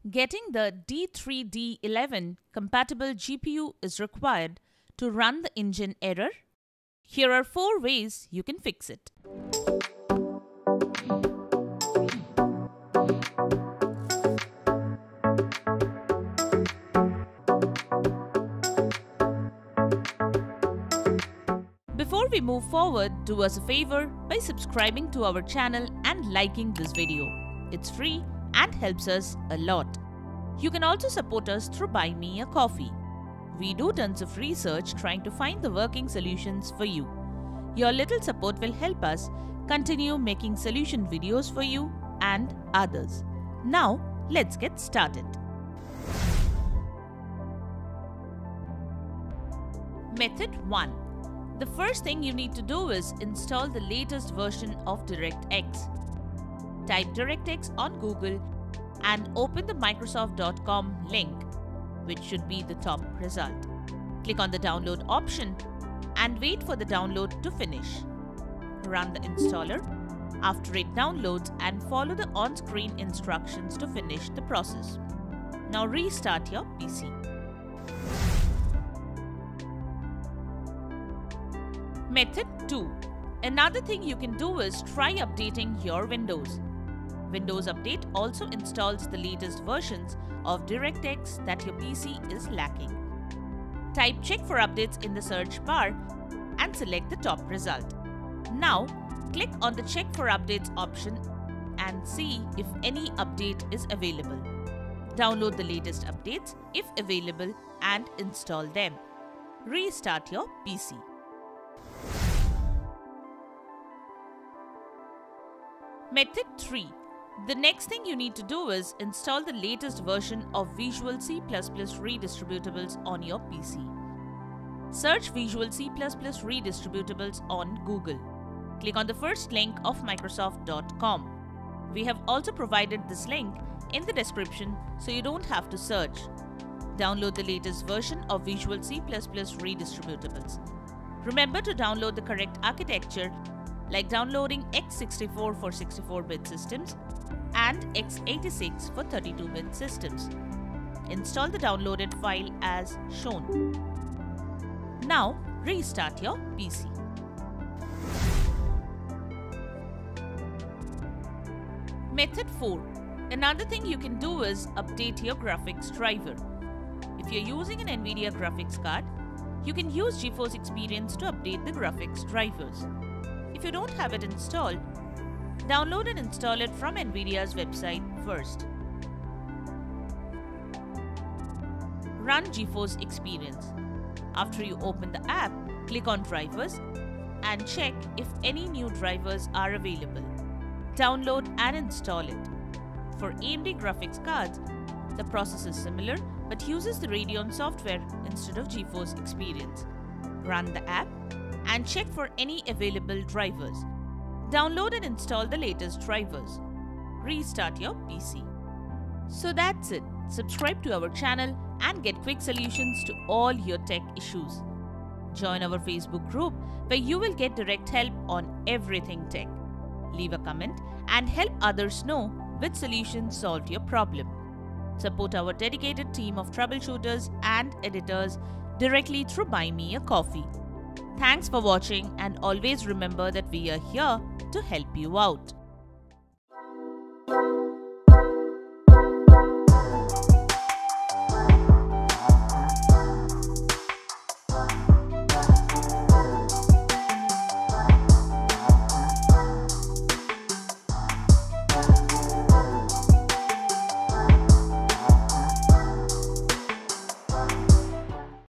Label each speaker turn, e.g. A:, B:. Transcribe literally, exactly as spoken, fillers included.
A: Getting the D three D eleven Compatible G P U is required to run the engine error. Here are four ways you can fix it. Before we move forward, do us a favor by subscribing to our channel and liking this video. It's free and helps us a lot. You can also support us through Buy Me a Coffee. We do tons of research trying to find the working solutions for you. Your little support will help us continue making solution videos for you and others. Now, let's get started. Method one. The first thing you need to do is install the latest version of DirectX. Type DirectX on Google and open the Microsoft dot com link, which should be the top result. Click on the download option and wait for the download to finish. Run the installer after it downloads and follow the on-screen instructions to finish the process. Now restart your P C. Method two. Another thing you can do is try updating your Windows. Windows Update also installs the latest versions of DirectX that your P C is lacking. Type check for updates in the search bar and select the top result. Now, click on the check for updates option and see if any update is available. Download the latest updates if available and install them. Restart your P C. Method three. The next thing you need to do is install the latest version of Visual C plus plus Redistributables on your P C. Search Visual C plus plus Redistributables on Google. Click on the first link of Microsoft dot com. We have also provided this link in the description so you don't have to search. Download the latest version of Visual C plus plus Redistributables. Remember to download the correct architecture, like downloading x sixty-four for sixty-four bit systems and x eighty-six for thirty-two bit systems. Install the downloaded file as shown. Now restart your P C. Method four. Another thing you can do is update your graphics driver. If you're using an NVIDIA graphics card, you can use GeForce Experience to update the graphics drivers. If you don't have it installed, download and install it from NVIDIA's website first. Run GeForce Experience. After you open the app, click on Drivers and check if any new drivers are available. Download and install it. For A M D graphics cards, the process is similar but uses the Radeon software instead of GeForce Experience. Run the app and check for any available drivers. Download and install the latest drivers. Restart your P C. So that's it. Subscribe to our channel and get quick solutions to all your tech issues. Join our Facebook group where you will get direct help on everything tech. Leave a comment and help others know which solution solved your problem. Support our dedicated team of troubleshooters and editors directly through Buy Me a Coffee. Thanks for watching and always remember that we are here to help you out.